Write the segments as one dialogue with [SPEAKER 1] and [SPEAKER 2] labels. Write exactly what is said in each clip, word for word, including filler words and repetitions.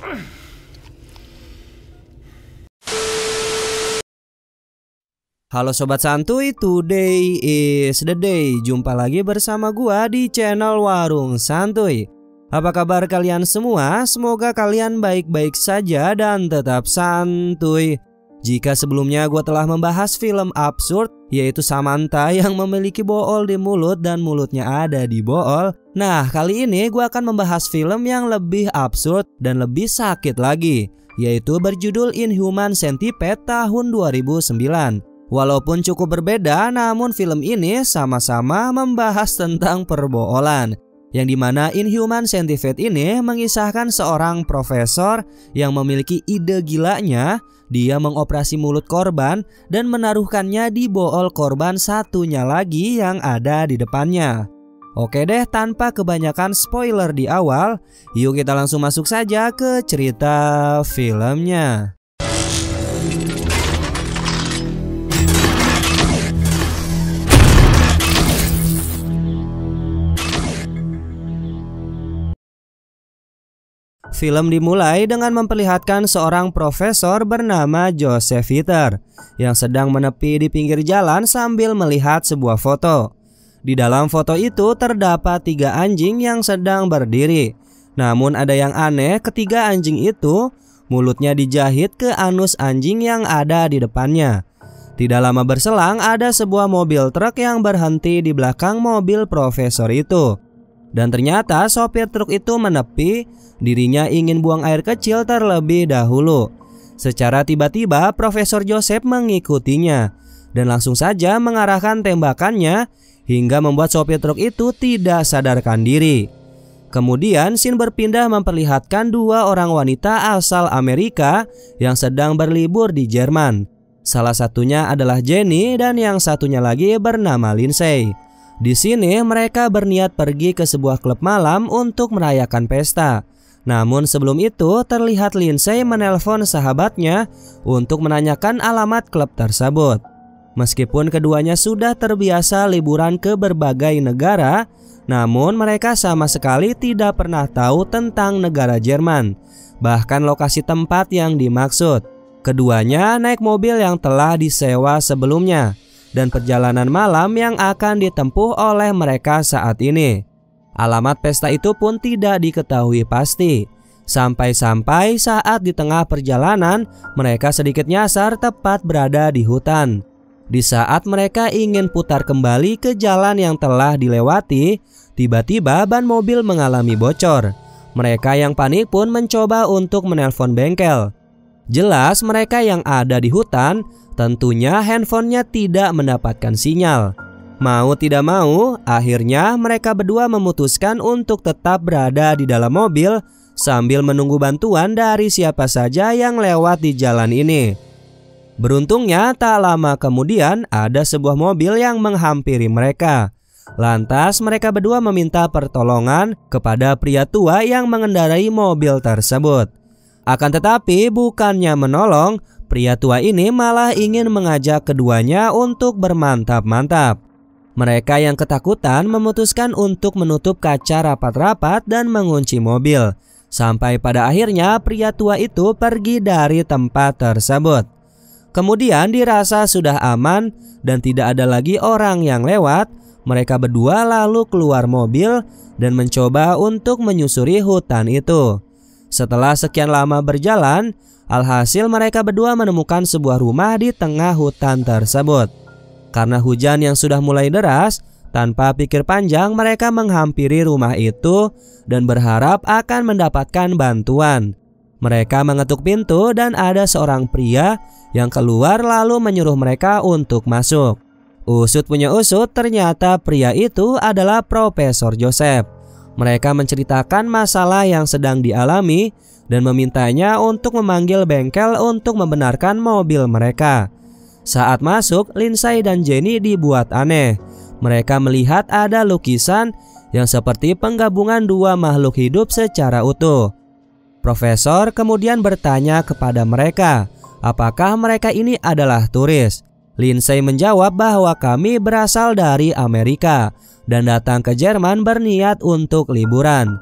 [SPEAKER 1] Halo Sobat Santuy, today is the day. Jumpa lagi bersama gua di channel Warung Santuy. Apa kabar kalian semua? Semoga kalian baik-baik saja dan tetap santuy. Jika sebelumnya gua telah membahas film absurd, yaitu Samantha yang memiliki bool di mulut dan mulutnya ada di bool. Nah, kali ini gua akan membahas film yang lebih absurd dan lebih sakit lagi, yaitu berjudul Inhuman Centipede tahun dua ribu sembilan. Walaupun cukup berbeda, namun film ini sama-sama membahas tentang perboolan, yang dimana Inhuman Centipede ini mengisahkan seorang profesor yang memiliki ide gilanya. Dia mengoperasi mulut korban dan menaruhkannya di bool korban satunya lagi yang ada di depannya. Oke deh, tanpa kebanyakan spoiler di awal, yuk kita langsung masuk saja ke cerita filmnya. Film dimulai dengan memperlihatkan seorang profesor bernama Joseph Heather yang sedang menepi di pinggir jalan sambil melihat sebuah foto. Di dalam foto itu terdapat tiga anjing yang sedang berdiri. Namun ada yang aneh, ketiga anjing itu mulutnya dijahit ke anus anjing yang ada di depannya. Tidak lama berselang ada sebuah mobil truk yang berhenti di belakang mobil profesor itu. Dan ternyata sopir truk itu menepi, dirinya ingin buang air kecil terlebih dahulu. Secara tiba-tiba Profesor Joseph mengikutinya dan langsung saja mengarahkan tembakannya hingga membuat sopir truk itu tidak sadarkan diri. Kemudian scene berpindah memperlihatkan dua orang wanita asal Amerika yang sedang berlibur di Jerman. Salah satunya adalah Jenny dan yang satunya lagi bernama Lindsay. Di sini mereka berniat pergi ke sebuah klub malam untuk merayakan pesta. Namun sebelum itu terlihat Lindsay menelpon sahabatnya untuk menanyakan alamat klub tersebut. Meskipun keduanya sudah terbiasa liburan ke berbagai negara, namun mereka sama sekali tidak pernah tahu tentang negara Jerman, bahkan lokasi tempat yang dimaksud. Keduanya naik mobil yang telah disewa sebelumnya dan perjalanan malam yang akan ditempuh oleh mereka saat ini. Alamat pesta itu pun tidak diketahui pasti. Sampai-sampai saat di tengah perjalanan mereka sedikit nyasar tepat berada di hutan. Di saat mereka ingin putar kembali ke jalan yang telah dilewati, tiba-tiba ban mobil mengalami bocor. Mereka yang panik pun mencoba untuk menelpon bengkel. Jelas mereka yang ada di hutan, tentunya handphonenya tidak mendapatkan sinyal. Mau tidak mau, akhirnya mereka berdua memutuskan untuk tetap berada di dalam mobil sambil menunggu bantuan dari siapa saja yang lewat di jalan ini. Beruntungnya tak lama kemudian ada sebuah mobil yang menghampiri mereka. Lantas mereka berdua meminta pertolongan kepada pria tua yang mengendarai mobil tersebut. Akan tetapi bukannya menolong, pria tua ini malah ingin mengajak keduanya untuk bermantap-mantap. Mereka yang ketakutan memutuskan untuk menutup kaca rapat-rapat dan mengunci mobil. Sampai pada akhirnya pria tua itu pergi dari tempat tersebut. Kemudian dirasa sudah aman dan tidak ada lagi orang yang lewat, mereka berdua lalu keluar mobil dan mencoba untuk menyusuri hutan itu. Setelah sekian lama berjalan, alhasil mereka berdua menemukan sebuah rumah di tengah hutan tersebut. Karena hujan yang sudah mulai deras, tanpa pikir panjang mereka menghampiri rumah itu dan berharap akan mendapatkan bantuan. Mereka mengetuk pintu dan ada seorang pria yang keluar lalu menyuruh mereka untuk masuk. Usut punya usut, ternyata pria itu adalah Profesor Joseph. Mereka menceritakan masalah yang sedang dialami dan memintanya untuk memanggil bengkel untuk membenarkan mobil mereka. Saat masuk, Lindsay dan Jenny dibuat aneh. Mereka melihat ada lukisan yang seperti penggabungan dua makhluk hidup secara utuh. Profesor kemudian bertanya kepada mereka, apakah mereka ini adalah turis. Lindsay menjawab bahwa kami berasal dari Amerika dan datang ke Jerman berniat untuk liburan.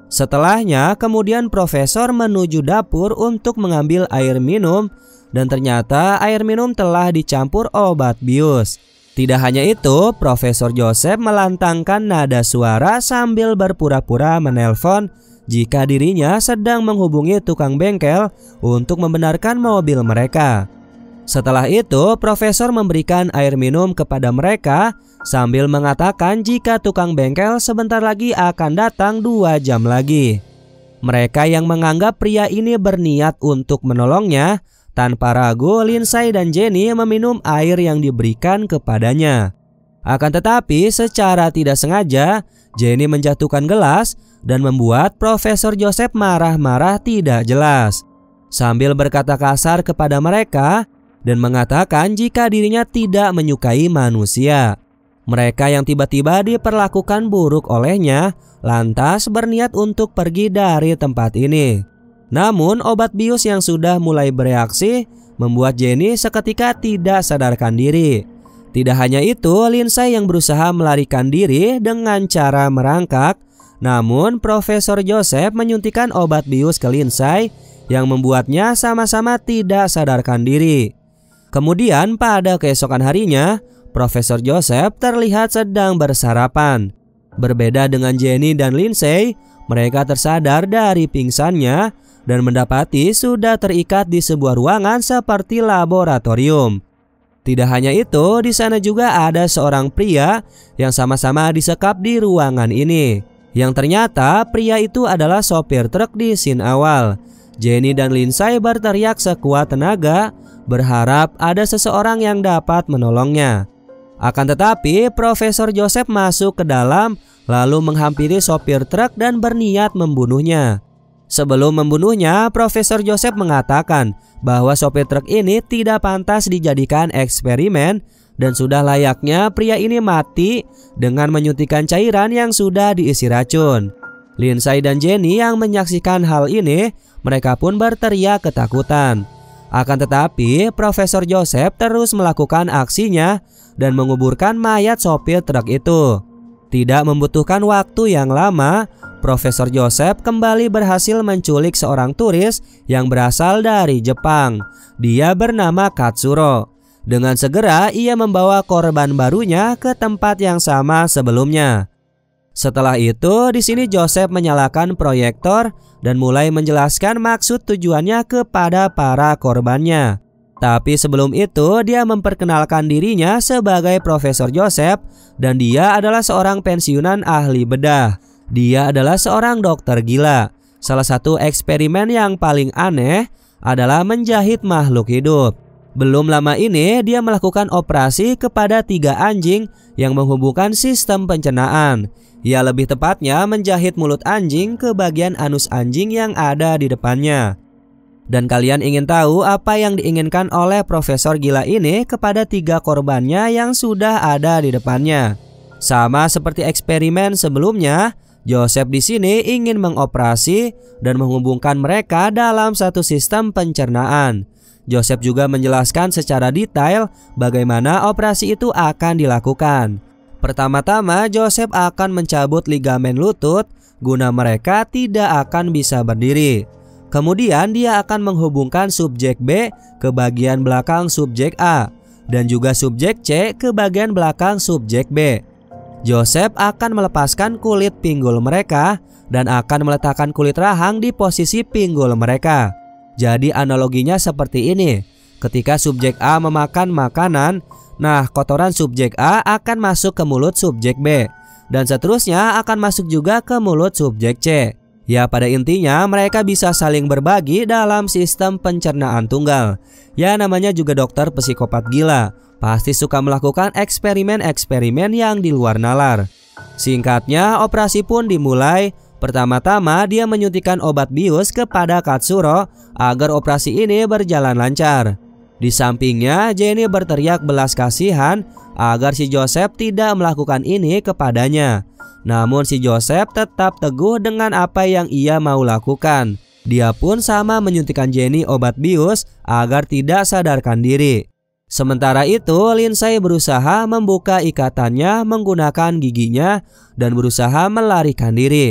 [SPEAKER 1] Setelahnya, kemudian profesor menuju dapur untuk mengambil air minum dan ternyata air minum telah dicampur obat bius. Tidak hanya itu, Profesor Joseph melantangkan nada suara sambil berpura-pura menelpon jika dirinya sedang menghubungi tukang bengkel untuk membenarkan mobil mereka. Setelah itu, profesor memberikan air minum kepada mereka sambil mengatakan jika tukang bengkel sebentar lagi akan datang dua jam lagi. Mereka yang menganggap pria ini berniat untuk menolongnya, tanpa ragu Lindsay dan Jenny meminum air yang diberikan kepadanya. Akan tetapi secara tidak sengaja, Jenny menjatuhkan gelas dan membuat Profesor Joseph marah-marah tidak jelas. Sambil berkata kasar kepada mereka dan mengatakan jika dirinya tidak menyukai manusia. Mereka yang tiba-tiba diperlakukan buruk olehnya lantas berniat untuk pergi dari tempat ini. Namun obat bius yang sudah mulai bereaksi membuat Jenny seketika tidak sadarkan diri. Tidak hanya itu, Lindsay yang berusaha melarikan diri dengan cara merangkak. Namun Profesor Joseph menyuntikkan obat bius ke Lindsay yang membuatnya sama-sama tidak sadarkan diri. Kemudian pada keesokan harinya, Profesor Joseph terlihat sedang bersarapan. Berbeda dengan Jenny dan Lindsay, mereka tersadar dari pingsannya dan mendapati sudah terikat di sebuah ruangan seperti laboratorium. Tidak hanya itu, di sana juga ada seorang pria yang sama-sama disekap di ruangan ini. Yang ternyata pria itu adalah sopir truk di scene awal. Jenny dan Lindsay berteriak sekuat tenaga, berharap ada seseorang yang dapat menolongnya. Akan tetapi Profesor Joseph masuk ke dalam lalu menghampiri sopir truk dan berniat membunuhnya. Sebelum membunuhnya, Profesor Joseph mengatakan bahwa sopir truk ini tidak pantas dijadikan eksperimen dan sudah layaknya pria ini mati dengan menyuntikkan cairan yang sudah diisi racun. Lindsay dan Jenny yang menyaksikan hal ini, mereka pun berteriak ketakutan. Akan tetapi Profesor Joseph terus melakukan aksinya dan menguburkan mayat sopir truk itu. Tidak membutuhkan waktu yang lama, Profesor Joseph kembali berhasil menculik seorang turis yang berasal dari Jepang. Dia bernama Katsuro. Dengan segera ia membawa korban barunya ke tempat yang sama sebelumnya. Setelah itu, di sini Joseph menyalakan proyektor dan mulai menjelaskan maksud tujuannya kepada para korbannya. Tapi sebelum itu, dia memperkenalkan dirinya sebagai Profesor Joseph dan dia adalah seorang pensiunan ahli bedah. Dia adalah seorang dokter gila. Salah satu eksperimen yang paling aneh adalah menjahit makhluk hidup. Belum lama ini dia melakukan operasi kepada tiga anjing yang menghubungkan sistem pencernaan. Ya, lebih tepatnya menjahit mulut anjing ke bagian anus anjing yang ada di depannya. Dan kalian ingin tahu apa yang diinginkan oleh profesor gila ini kepada tiga korbannya yang sudah ada di depannya? Sama seperti eksperimen sebelumnya, Joseph di sini ingin mengoperasi dan menghubungkan mereka dalam satu sistem pencernaan. Joseph juga menjelaskan secara detail bagaimana operasi itu akan dilakukan. Pertama-tama, Joseph akan mencabut ligamen lutut guna mereka tidak akan bisa berdiri. Kemudian dia akan menghubungkan subjek B ke bagian belakang subjek A dan juga subjek C ke bagian belakang subjek B. Joseph akan melepaskan kulit pinggul mereka dan akan meletakkan kulit rahang di posisi pinggul mereka. Jadi analoginya seperti ini. Ketika subjek A memakan makanan, nah kotoran subjek A akan masuk ke mulut subjek B dan seterusnya akan masuk juga ke mulut subjek C. Ya, pada intinya mereka bisa saling berbagi dalam sistem pencernaan tunggal. Ya, namanya juga dokter psikopat gila. Pasti suka melakukan eksperimen-eksperimen yang di luar nalar. Singkatnya, operasi pun dimulai. Pertama-tama dia menyuntikkan obat bius kepada Katsuro agar operasi ini berjalan lancar. Di sampingnya, Jenny berteriak belas kasihan agar si Joseph tidak melakukan ini kepadanya. Namun si Joseph tetap teguh dengan apa yang ia mau lakukan. Dia pun sama menyuntikkan Jenny obat bius agar tidak sadarkan diri. Sementara itu, Lindsay berusaha membuka ikatannya menggunakan giginya dan berusaha melarikan diri.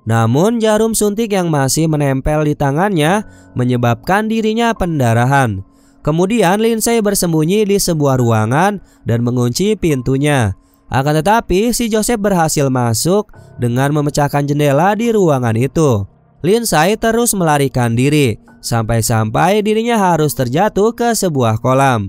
[SPEAKER 1] Namun jarum suntik yang masih menempel di tangannya menyebabkan dirinya pendarahan. Kemudian Lindsay bersembunyi di sebuah ruangan dan mengunci pintunya. Akan tetapi si Joseph berhasil masuk dengan memecahkan jendela di ruangan itu. Lindsay terus melarikan diri sampai-sampai dirinya harus terjatuh ke sebuah kolam.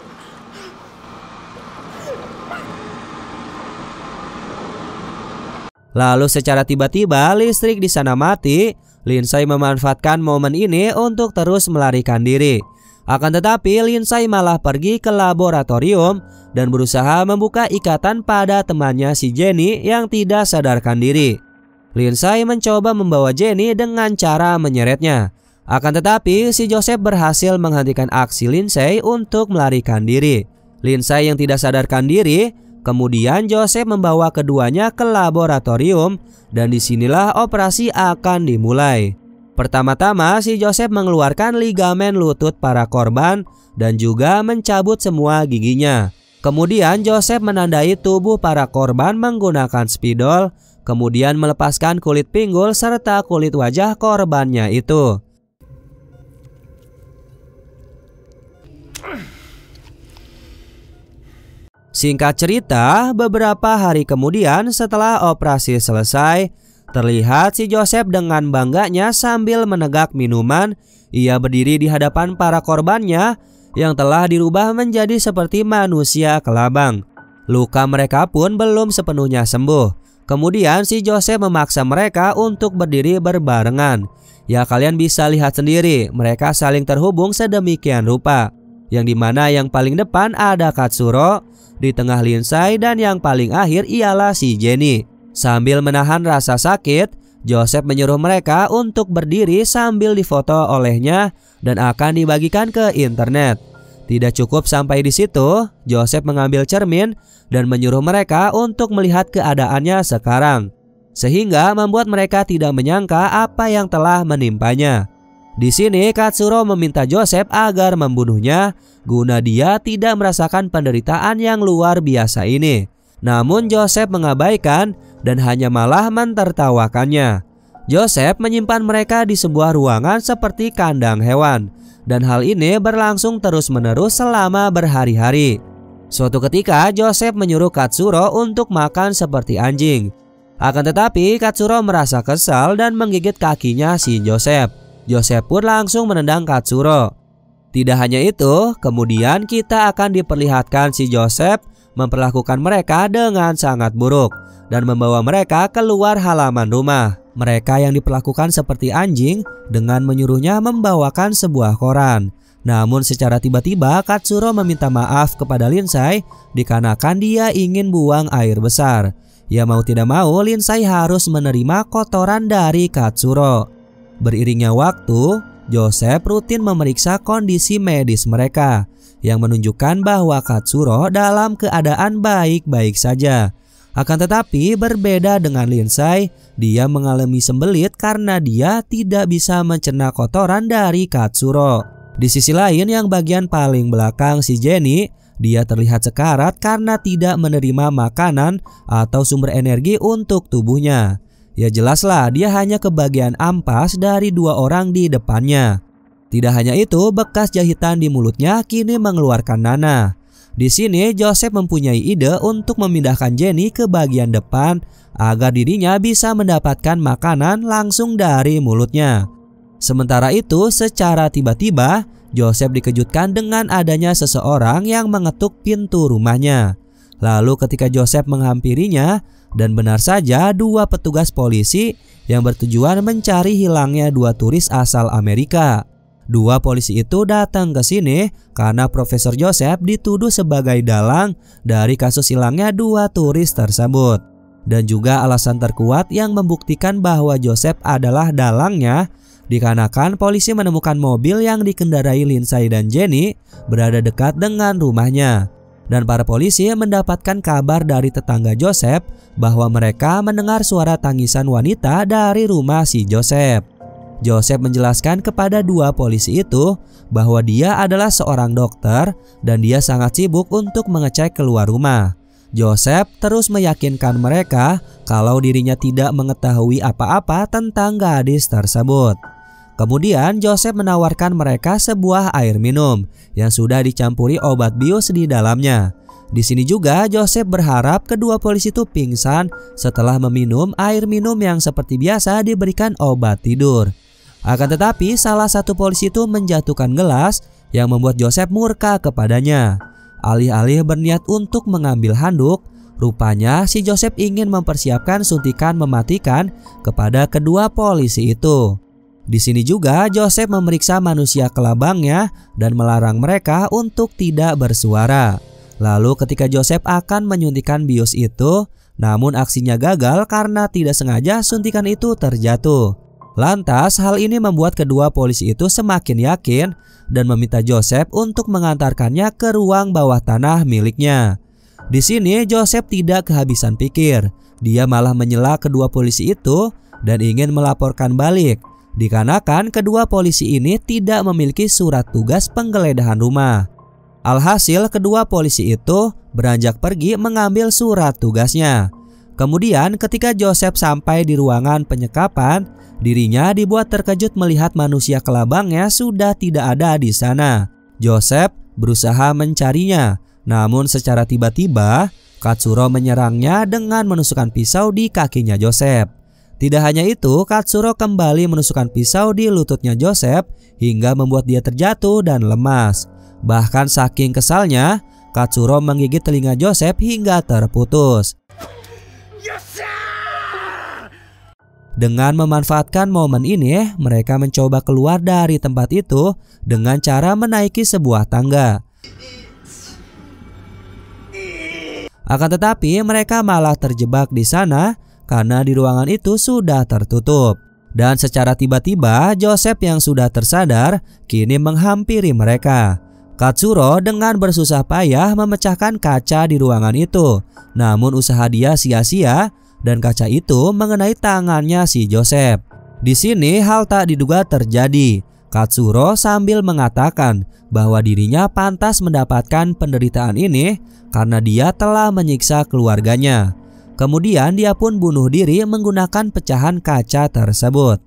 [SPEAKER 1] Lalu secara tiba-tiba listrik di sana mati. Lindsay memanfaatkan momen ini untuk terus melarikan diri. Akan tetapi Lindsay malah pergi ke laboratorium dan berusaha membuka ikatan pada temannya si Jenny yang tidak sadarkan diri. Lindsay mencoba membawa Jenny dengan cara menyeretnya. Akan tetapi si Joseph berhasil menghentikan aksi Lindsay untuk melarikan diri. Lindsay yang tidak sadarkan diri, kemudian Joseph membawa keduanya ke laboratorium dan disinilah operasi akan dimulai. Pertama-tama si Joseph mengeluarkan ligamen lutut para korban dan juga mencabut semua giginya. Kemudian Joseph menandai tubuh para korban menggunakan spidol, kemudian melepaskan kulit pinggul serta kulit wajah korbannya itu. Singkat cerita, beberapa hari kemudian setelah operasi selesai, terlihat si Joseph dengan bangganya sambil menegak minuman. Ia berdiri di hadapan para korbannya yang telah dirubah menjadi seperti manusia kelabang. Luka mereka pun belum sepenuhnya sembuh. Kemudian si Joseph memaksa mereka untuk berdiri berbarengan. Ya, kalian bisa lihat sendiri, mereka saling terhubung sedemikian rupa. Yang dimana yang paling depan ada Katsuro, di tengah Lindsay, dan yang paling akhir ialah si Jenny. Sambil menahan rasa sakit, Joseph menyuruh mereka untuk berdiri sambil difoto olehnya dan akan dibagikan ke internet. Tidak cukup sampai di situ, Joseph mengambil cermin dan menyuruh mereka untuk melihat keadaannya sekarang, sehingga membuat mereka tidak menyangka apa yang telah menimpanya. Di sini Katsuro meminta Joseph agar membunuhnya guna dia tidak merasakan penderitaan yang luar biasa ini. Namun Joseph mengabaikan dan hanya malah mentertawakannya. Joseph menyimpan mereka di sebuah ruangan seperti kandang hewan, dan hal ini berlangsung terus-menerus selama berhari-hari. Suatu ketika Joseph menyuruh Katsuro untuk makan seperti anjing. Akan tetapi Katsuro merasa kesal dan menggigit kakinya si Joseph. Joseph pun langsung menendang Katsuro. Tidak hanya itu, kemudian kita akan diperlihatkan si Joseph memperlakukan mereka dengan sangat buruk dan membawa mereka keluar halaman rumah. Mereka yang diperlakukan seperti anjing dengan menyuruhnya membawakan sebuah koran. Namun secara tiba-tiba Katsuro meminta maaf kepada Lindsay dikarenakan dia ingin buang air besar. Ya mau tidak mau Lindsay harus menerima kotoran dari Katsuro. Beriringnya waktu, Joseph rutin memeriksa kondisi medis mereka yang menunjukkan bahwa Katsuro dalam keadaan baik-baik saja. Akan tetapi berbeda dengan Lindsay, dia mengalami sembelit karena dia tidak bisa mencerna kotoran dari Katsuro. Di sisi lain yang bagian paling belakang si Jenny, dia terlihat sekarat karena tidak menerima makanan atau sumber energi untuk tubuhnya. Ya jelaslah dia hanya kebagian ampas dari dua orang di depannya. Tidak hanya itu, bekas jahitan di mulutnya kini mengeluarkan nanah. Di sini Joseph mempunyai ide untuk memindahkan Jenny ke bagian depan agar dirinya bisa mendapatkan makanan langsung dari mulutnya. Sementara itu, secara tiba-tiba Joseph dikejutkan dengan adanya seseorang yang mengetuk pintu rumahnya. Lalu ketika Joseph menghampirinya, dan benar saja dua petugas polisi yang bertujuan mencari hilangnya dua turis asal Amerika. Dua polisi itu datang ke sini karena Profesor Joseph dituduh sebagai dalang dari kasus hilangnya dua turis tersebut. Dan juga alasan terkuat yang membuktikan bahwa Joseph adalah dalangnya dikarenakan polisi menemukan mobil yang dikendarai Lindsay dan Jenny berada dekat dengan rumahnya. Dan para polisi mendapatkan kabar dari tetangga Joseph bahwa mereka mendengar suara tangisan wanita dari rumah si Joseph. Joseph menjelaskan kepada dua polisi itu bahwa dia adalah seorang dokter dan dia sangat sibuk untuk mengecek keluar rumah. Joseph terus meyakinkan mereka kalau dirinya tidak mengetahui apa-apa tentang gadis tersebut. Kemudian Joseph menawarkan mereka sebuah air minum yang sudah dicampuri obat bius di dalamnya. Di sini juga Joseph berharap kedua polisi itu pingsan setelah meminum air minum yang seperti biasa diberikan obat tidur. Akan tetapi salah satu polisi itu menjatuhkan gelas yang membuat Joseph murka kepadanya. Alih-alih berniat untuk mengambil handuk, rupanya si Joseph ingin mempersiapkan suntikan mematikan kepada kedua polisi itu. Di sini juga Joseph memeriksa manusia kelabangnya dan melarang mereka untuk tidak bersuara. Lalu ketika Joseph akan menyuntikkan bius itu, namun aksinya gagal karena tidak sengaja suntikan itu terjatuh. Lantas hal ini membuat kedua polisi itu semakin yakin dan meminta Joseph untuk mengantarkannya ke ruang bawah tanah miliknya. Di sini Joseph tidak kehabisan pikir. Dia malah menyela kedua polisi itu dan ingin melaporkan balik, dikarenakan kedua polisi ini tidak memiliki surat tugas penggeledahan rumah. Alhasil kedua polisi itu beranjak pergi mengambil surat tugasnya. Kemudian ketika Joseph sampai di ruangan penyekapan, dirinya dibuat terkejut melihat manusia kelabangnya sudah tidak ada di sana. Joseph berusaha mencarinya, namun secara tiba-tiba Katsuro menyerangnya dengan menusukkan pisau di kakinya Joseph. Tidak hanya itu, Katsuro kembali menusukkan pisau di lututnya Joseph hingga membuat dia terjatuh dan lemas. Bahkan saking kesalnya, Katsuro menggigit telinga Joseph hingga terputus. Dengan memanfaatkan momen ini, mereka mencoba keluar dari tempat itu dengan cara menaiki sebuah tangga. Akan tetapi mereka malah terjebak di sana karena di ruangan itu sudah tertutup. Dan secara tiba-tiba Joseph yang sudah tersadar kini menghampiri mereka. Katsuro dengan bersusah payah memecahkan kaca di ruangan itu. Namun usaha dia sia-sia dan kaca itu mengenai tangannya si Joseph. Di sini hal tak diduga terjadi. Katsuro sambil mengatakan bahwa dirinya pantas mendapatkan penderitaan ini karena dia telah menyiksa keluarganya. Kemudian dia pun bunuh diri menggunakan pecahan kaca tersebut.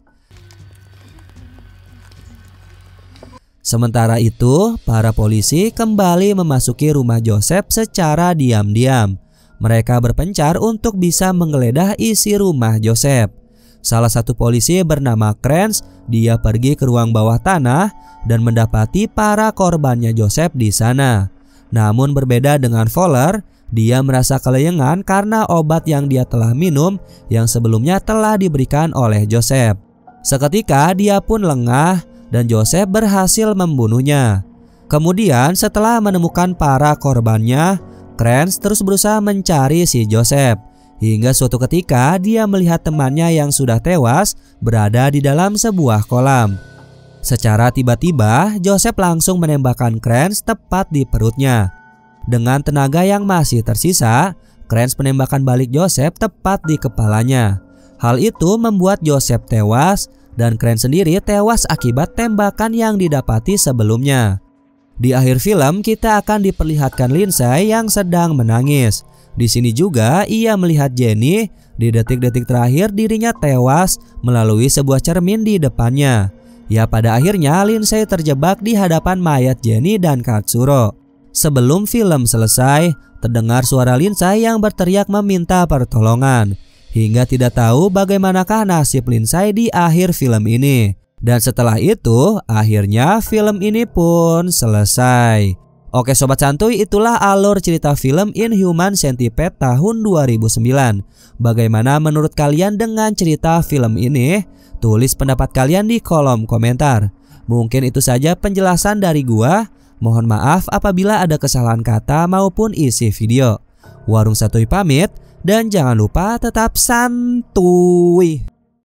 [SPEAKER 1] Sementara itu, para polisi kembali memasuki rumah Joseph secara diam-diam. Mereka berpencar untuk bisa menggeledah isi rumah Joseph. Salah satu polisi bernama Kranz, dia pergi ke ruang bawah tanah dan mendapati para korbannya Joseph di sana. Namun berbeda dengan Fowler, dia merasa kelayangan karena obat yang dia telah minum yang sebelumnya telah diberikan oleh Joseph. Seketika dia pun lengah dan Joseph berhasil membunuhnya. Kemudian setelah menemukan para korbannya, Kranz terus berusaha mencari si Joseph. Hingga suatu ketika dia melihat temannya yang sudah tewas berada di dalam sebuah kolam. Secara tiba-tiba Joseph langsung menembakkan Kranz tepat di perutnya. Dengan tenaga yang masih tersisa, Kranz menembakkan balik Joseph tepat di kepalanya. Hal itu membuat Joseph tewas dan Kranz sendiri tewas akibat tembakan yang didapati sebelumnya. Di akhir film kita akan diperlihatkan Lindsay yang sedang menangis. Di sini juga ia melihat Jenny di detik-detik terakhir dirinya tewas melalui sebuah cermin di depannya. Ya, pada akhirnya Lindsay terjebak di hadapan mayat Jenny dan Katsuro. Sebelum film selesai, terdengar suara Lindsay yang berteriak meminta pertolongan. Hingga tidak tahu bagaimanakah nasib Lindsay di akhir film ini. Dan setelah itu, akhirnya film ini pun selesai. Oke sobat santuy, itulah alur cerita film Inhuman Centipede tahun dua ribu sembilan. Bagaimana menurut kalian dengan cerita film ini? Tulis pendapat kalian di kolom komentar. Mungkin itu saja penjelasan dari gua. Mohon maaf apabila ada kesalahan kata maupun isi video. Warung Santuy pamit, dan jangan lupa tetap santuy.